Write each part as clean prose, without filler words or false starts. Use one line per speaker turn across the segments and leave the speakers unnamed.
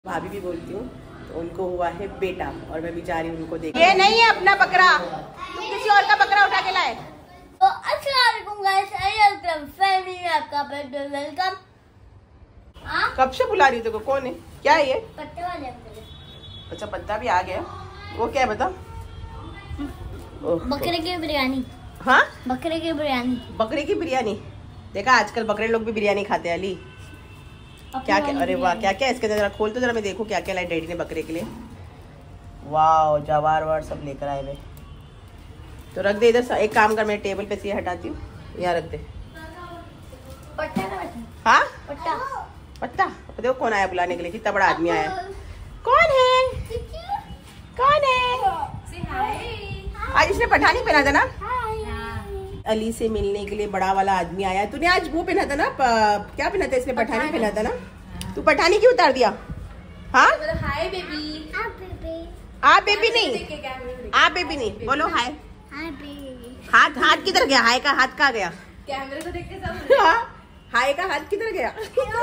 भाभी भी बोलती हूँ, तो उनको हुआ है बेटा और मैं भी जा रही हूँ उनको देख। ये नहीं है अपना बकरा, तुम किसी और का बकरा उठा के लाए।
तो अस्सलाम वालेकुम गाइस, फैमिली में आपका वेलकम।
कब से बुला रही हो? देखो कौन है, क्या है ये?
पत्ते वाले अंकल।
अच्छा पत्ता भी आ गया। वो क्या है बता?
बकरे की बिरयानी।
हाँ
बकरे की बिरयानी।
बकरे की बिरयानी। देखा आजकल बकरे लोग भी बिरयानी खाते हैं। अली क्या क्या, अरे वाह क्या क्या इसके अंदर, जरा खोल तो जरा मैं देखूं क्या क्या लाई डैडी ने बकरे के लिए। वाह जवार वार सब लेकर आए वे। तो रख दे इधर। एक काम कर, मैं टेबल पे से ये हटाती हूँ, यहाँ रख दे।
पट्टा
हाँ
पट्टा
पट्टा। देखो कौन आया बुलाने के लिए, कितना बड़ा आदमी आया। कौन है? कौन है? आज इसने पठानी पहना था ना। अली से मिलने के लिए बड़ा वाला आदमी आया। तूने आज वो पहना था ना, क्या पहना था इसने? पठानी पहना था ना। तू पठानी क्यों उतार दिया? हाँ
हाय बेबी।
आप बेबी नहीं, आप बेबी नहीं, बोलो हाय। हाथ हाथ किधर गया? हाय का हाथ कहाँ गया?
कैमरे को देख के सब
हाय का हाथ किधर गया?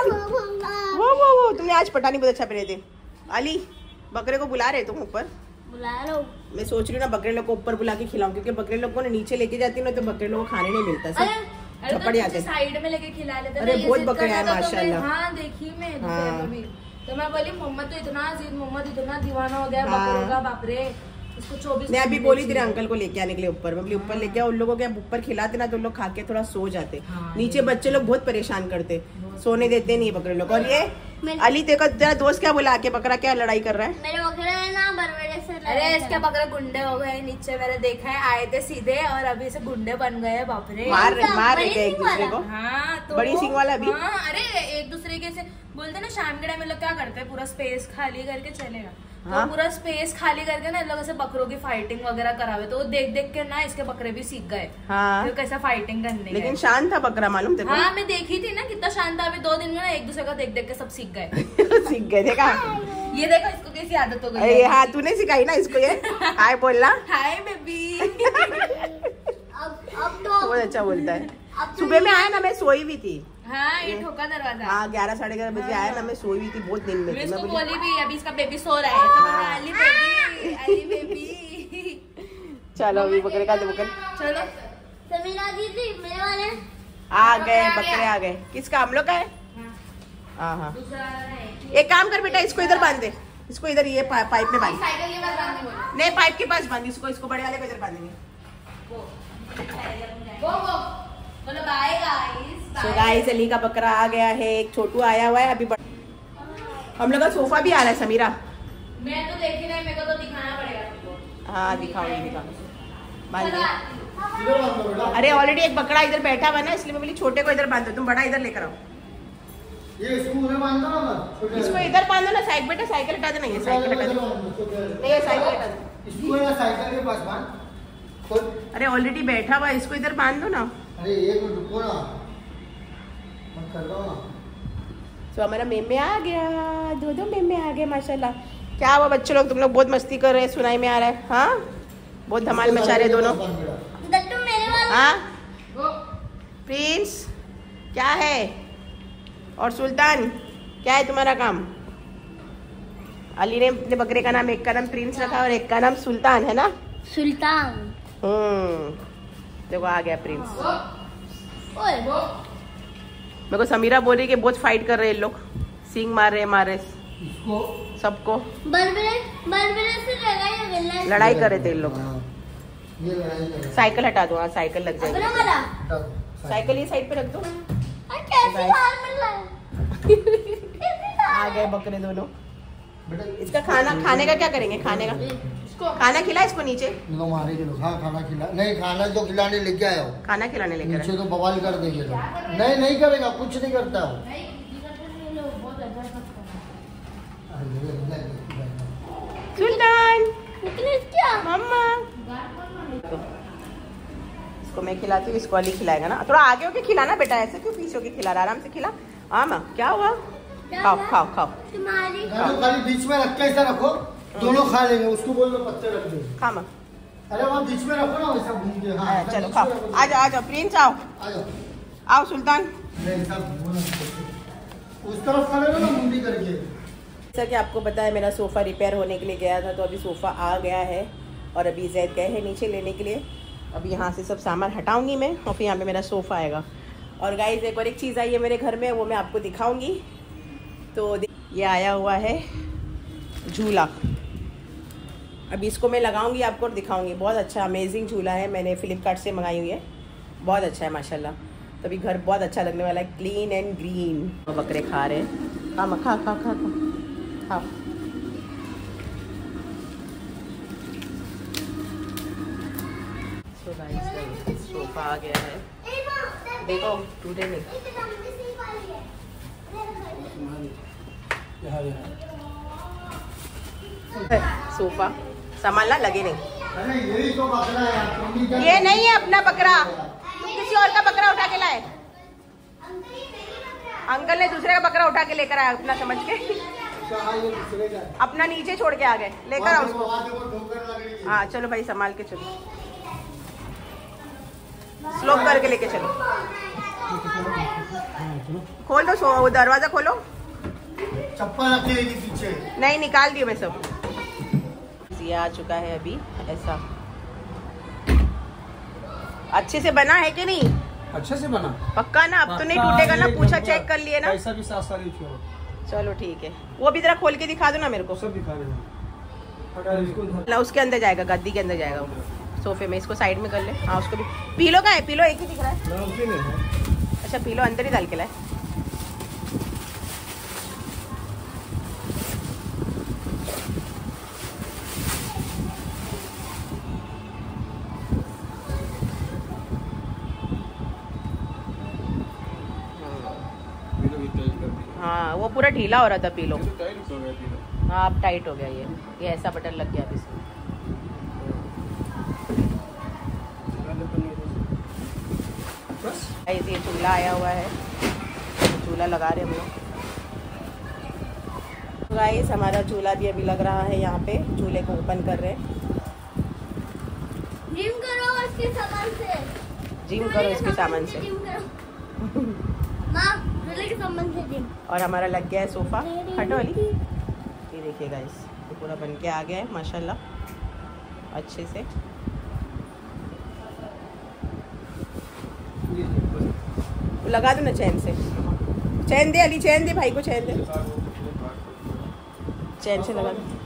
वो तुमने आज पठानी बहुत अच्छा पहने थे। अली बकरे को बुला रहे तुम ऊपर?
बुला लो।
मैं सोच रही हूँ ना बकरे लोग को ऊपर बुला के खिलाऊं, क्योंकि बकरे लोग को नीचे लेके जाती हूँ ना तो बकरे लोग को खाने नहीं मिलता। सब झपड़ आते
साइड में लेके खिला लेते।
अरे बहुत बकरे हैं माशाल्लाह।
हाँ देखी मैं तो मैं बोली मोहम्मद तो इतना जिद, मोहम्मद इतना दीवाना हो गया बकरों का, बाप रे। इसको 24
मैं अभी बोली तेरे अंकल को लेके आने के लिए ऊपर। मैं बोली ऊपर लेके आओ, उन लोगों के ऊपर खिलाते ना तो लोग खा के थोड़ा सो जाते। नीचे बच्चे लोग बहुत परेशान करते, सोने देते नहीं बकरे लोग। और ये अली देखो तेरा दोस्त क्या बोला के बकरा क्या लड़ाई कर रहा है?
मेरे बकरे ना बरबरे से। अरे इसके बकरे गुंडे हो गए नीचे, मैंने देखा है। आए थे सीधे और अभी से गुंडे बन गए, बाप रे। मार
रहे थे एक दूसरे को।
हाँ तो
बड़ी सिंह वाला भी।
हाँ अरे एक दूसरे के से बोलते ना, शाम के टाइम में लोग क्या करते हैं, पूरा स्पेस खाली करके चलेगा। तो पूरा स्पेस खाली करके ना लोग ऐसे बकरों की फाइटिंग वगैरह करावे, तो वो देख देख के ना इसके बकरे भी सीख गए।
हाँ।
तो कैसा फाइटिंग करने।
लेकिन शांत था बकरा, मालूम तेरे को?
हाँ मैं देखी थी ना कितना शांत था। अभी 2 दिन में ना एक दूसरे को देख देख के सब सीख गए।
सीख गए। देखा
ये देखो इसको कैसी आदत हो गई।
हाँ तूने सिखाई ना इसको ये हाय बोलना।
Hi baby. अब तो
बहुत अच्छा बोलता है। सुबह में आया ना, मैं सोई हुई थी।
हाँ ये ठोका दरवाजा।
हाँ 11 साढ़े 11 बजे आया ना, मैं सोई हुई थी बहुत दिन में।
मैं इसको बोली भी अभी इसका बेबी सो रहा है, तो अली बेबी, अली बेबी।
चलो अभी बकरे का बकरे।
चलो समीरा दीदी मेरे वाले
आ गए, बकरे आ गए। किसका? हम लोग का है। हाँ हाँ एक काम कर बेटा, इसको इधर बांध दे। इसको इधर ये पाइप में बांध। नहीं पाइप के पास बांध इसको, इसको बड़े वाले को इधर बांधेंगे। सो गाइस अली का बकरा आ गया है, एक छोटू आया हुआ है अभी। हम लोग का सोफा भी आ रहा है समीरा।
मैं तो देखी नहीं, मेरे को तो दिखाना पड़ेगा तुमको।
हाँ दिखाओ बांध दे। अरे ऑलरेडी एक बकरा इधर बैठा हुआ ना, इसलिए मैं बोली छोटे को इधर बांधो, तुम बड़ा इधर लेकर आओ।
ये इसको बांधो ना,
इसको इधर बांधो ना। साइकिल बेटा साइकिल हटा देना, ये साइकिल हटा दो। नहीं ये साइकिल हटा दो।
इसको साइकिल के पास बांध।
अरे ऑलरेडी बैठा हुआ, इसको इधर बांध दो ना।
अरे एक मिनट रुको ना, मत कर दो ना।
तो हमारा मेमे आ गया, 2 मेमे आ गए माशाल्लाह। क्या हुआ बच्चे लोग, तुम लोग बहुत मस्ती कर रहे हैं, सुनाई में आ रहा है। हाँ बहुत धमाल मचा रहे दोनों। हाँ प्रिंस क्या है और सुल्तान क्या है तुम्हारा काम? अली ने अपने बकरे का नाम, एक का नाम प्रिंस रखा और एक का नाम सुल्तान है ना।
सुल्तान।
देखो आ गया प्रिंस। मेरे को समीरा बोल रही कि बहुत फाइट कर रहे हैं लोग, सिंग मार रहे सबको।
बरबरे से
लड़ाई कर रहे थे इन लोग। साइकिल हटा दो। हाँ साइकिल लग जाएगी। साइकिल ये साइड पे रख दो। आ गए बकरे दोनों। इसका खाने का क्या करेंगे? खाने का खाना खिला इसको नीचे।
हाँ खाना खिला, नहीं खाना तो खिलाने लेके आया हो।
खाना खिलाने लेके
नीचे तो बवाल कर देंगे लोग। नहीं करेगा, कुछ नहीं करता हो।
सुल्तान
क्या
मम्मा इसको मैं खिलाती हूँ, इसको अली खिलाएगा ना। थोड़ा आगे होके खिलाना बेटा, ऐसे क्यों पीछे होके खिला रहा? आराम से खिला। हाँ माँ क्या हुआ? खाओ खाओ खाओ।
तुम्हारी
खाली बीच में रख के ऐसा रखो, दोनों खा लेंगे। उसको बोल दो पत्ते रख दो।
खा माँ।
अरे वहाँ बीच में रखो ना, वैसा घूम के। हाँ
चलो खाओ। आ जाओ प्रिंस, आओ आओ सुल्तान।
उस तरफ खड़े हो ना मुंडी करके।
जैसा कि आपको पता है मेरा सोफ़ा रिपेयर होने के लिए गया था, तो अभी सोफ़ा आ गया है और अभी जैद गए हैं नीचे लेने के लिए। अभी यहाँ से सब सामान हटाऊंगी मैं और फिर यहाँ पे मेरा सोफ़ा आएगा। और गाइस एक और एक चीज़ आई है मेरे घर में, वो मैं आपको दिखाऊंगी। तो ये आया हुआ है झूला, अभी इसको मैं लगाऊंगी आपको और दिखाऊंगी। बहुत अच्छा अमेजिंग झूला है, मैंने फ्लिपकार्ट से मंगाई हुई है, बहुत अच्छा है माशाल्लाह। तो अभी घर बहुत अच्छा लगने वाला है, क्लीन एंड ग्रीन। बकरे खा रहे हैं, हाँ खा खा खा खा हाँ। तो गाइस सोफा आ गया है, देखो टूटे नहीं। सोफा संभालना लगे नहीं।
अरे यही तो बकरा है,
ये नहीं है अपना बकरा, तुम किसी और का बकरा उठा के लाए। अंकल ने दूसरे का बकरा उठा के लेकर आया अपना समझ के, अपना नीचे छोड़ के आ गए। लेकर आओ उसको। हाँ चलो भाई संभाल के चलो, स्लोप करके लेके चलो। खोल दो दरवाजा, खोलो।
चप्पल रखेगी पीछे।
नहीं निकाल दियो मैं सब। ये आ चुका है अभी ऐसा। अच्छे से बना है कि नहीं?
अच्छे से बना
पक्का ना? अब तो नहीं टूटेगा ना? पूछा चेक कर लिए ना?
पैसा भी साफ सारी छोड़ो।
चलो ठीक है, वो भी जरा खोल के दिखा दो ना मेरे को।
सब दिखा रहे
ना उसके अंदर जाएगा, गद्दी के अंदर जाएगा वो, सोफे में। इसको साइड में कर ले। हाँ उसको भी। पीलो का है? पीलो एक ही दिख रहा है। अच्छा पीलो अंदर ही डाल के लाए। हाँ वो पूरा ढीला हो रहा था पीलो। हाँ अब टाइट हो गया ये ऐसा बटन लग गया अब इसमें। ये चूल्हा आया हुआ है, चूल्हा लगा रहे हम लोग। गाइस हमारा चूल्हा भी अभी लग रहा है यहाँ पे, चूल्हे को ओपन कर रहे हैं।
जिम करो इसके सामान से,
जिम करो इसके सामान से।
माँ चूल्हे के सामान से जिम।
और हमारा लग गया है सोफा हटो वाली। ये देखिए गाइस ये पूरा बन के आ गया है माशाल्लाह अच्छे से। लगा दो ना चैन से, चैन दे अली, चैन दे भाई को, चैन दे, चैन से लगा दो।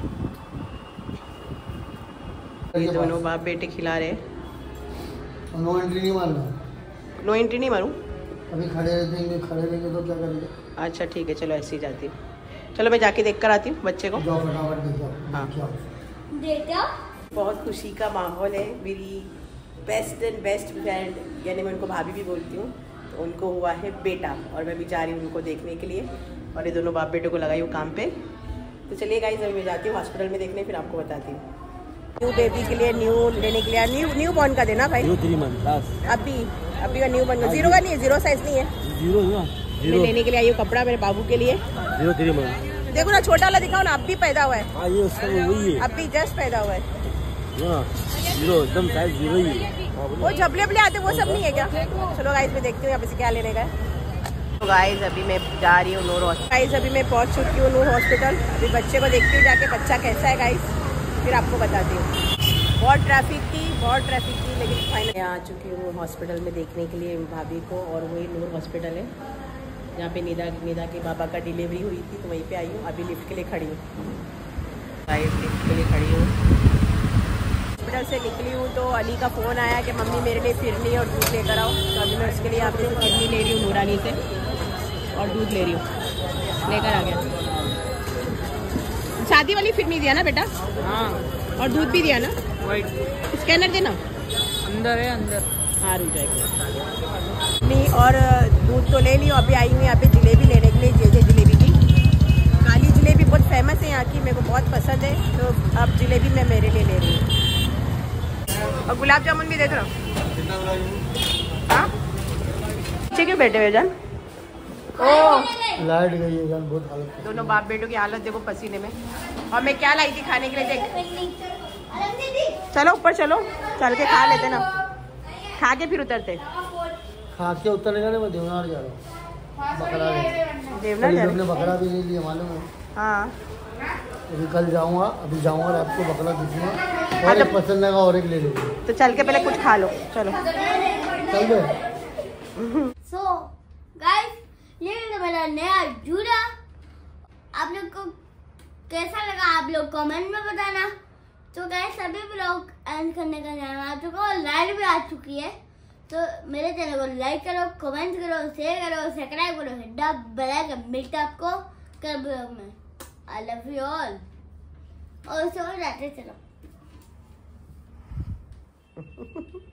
ये दोनों बाप बेटे खिला रहे।
नो एंट्री नहीं मारना।
नो एंट्री नहीं मारूं?
अभी खड़े रहेंगे, खड़े रहेंगे तो क्या करेंगे?
अच्छा ठीक है चलो ऐसे ही जाती हूँ। चलो मैं जाके देख कर आती हूँ बच्चे को।
जाओ फटाफट देखो।
हाँ
देखो
बहुत खुशी का माहौल है। मेरी बेस्ट एंड बेस्ट फ्रेंड, यानी मैं उनको भाभी भी बोलती हूँ, तो उनको हुआ है बेटा और मैं भी जा रही हूँ उनको देखने के लिए। और ये दोनों बाप बेटे को लगाई हूँ काम पे। तो चलिए गाइस अभी मैं जाती हूँ हॉस्पिटल में देखने, फिर आपको बताती हूँ। न्यू बेबी के लिए न्यू लेने के लिए, न्यू बॉर्न का देना भाई। अभी का न्यू बॉर्न, 0 का नहीं है, 0 साइज नहीं है। मैं लेने के लिए आई हूँ कपड़ा मेरे बाबू के लिए। देखो ना छोटा वाला दिखाओ ना, अब भी पैदा हुआ है, अब भी जस्ट पैदा हुआ है।
एकदम साइज 0 ही है।
वो झबले आते वो सब नहीं है क्या? चलो गाइस मैं देखती हूँ यहाँ पे से क्या लेने का है। तो गाइस अभी मैं जा रही हूँ नूर हॉस्पिटल। गाइस अभी मैं पहुँच चुकी हूँ नूर हॉस्पिटल। अभी बच्चे को देखती हूँ जाके बच्चा कैसा है गाइस, फिर आपको बताती हूँ। बहुत ट्रैफिक थी लेकिन फाइनली यहाँ आ चुकी हूँ हॉस्पिटल में देखने के लिए भाभी को। और वही नूर हॉस्पिटल है जहाँ पे निदा के बाबा का डिलीवरी हुई थी, तो वहीं पे आई हूँ। अभी लिफ्ट के लिए खड़ी हूँ गाइस, लिफ्ट के लिए खड़ी हूँ। हॉस्पिटल से निकली हूँ तो अली का फ़ोन आया कि मम्मी मेरे लिए फिरनी और दूध लेकर आओ। तो अभी मैं उसके लिए यहाँ पे फिरनी ले रही हूँ नूरानी से और दूध ले रही हूँ। लेकर आ गया। शादी वाली फिरनी दिया ना बेटा? हाँ। और दूध भी दिया ना? वाइट। स्कैनर देना अंदर है, अंदर। हाँ रुक जाएगा। नहीं और दूध तो ले लियो। अभी आई हूँ यहाँ पे जलेबी लेने के लिए, जे जलेबी की। काली जलेबी बहुत फेमस है यहाँ की, मेरे को बहुत पसंद है, तो अब जलेबी मैं मेरे लिए ले रही हूँ। और गुलाब जामुन भी दे दो। हाँ ठीक है बैठे हुए जान।
लाइट गई है जान, बहुत हालत।
दोनों बाप बेटों की हालत देखो पसीने में। और मैं क्या लाई थी खाने के लिए देख। चलो ऊपर चलो, चल के खा लेते ना, खा के फिर उतरते।
खा के उतरने का नहीं, मैं देवनार जा रहा हूँ। बकरा
देवनार जा रहे?
बकरा भी ले लिया मालूम है।
हाँ
अभी कल जाऊंगा, अभी जाऊंगा और आपको बकरा दूंगा और एक पसंद आएगा और एक ले लूंगा।
तो चल के पहले कुछ खा लो, चलो
चल गए।
सो गाइस, ये तो मेरा नया जूड़ा। आप लोग को कैसा लगा आप लोग कमेंट में बताना। तो गाइस सभी ब्लॉग एंड करने का टाइम आ चुका और लाइट भी आ चुकी है। तो मेरे चैनल को लाइक करो, कमेंट करो, शेयर करो, सब्सक्राइब करो, हिट बेल आइकन। मिलता है आपको कल ब्लॉग में। I love you all. और सो जाते चलो।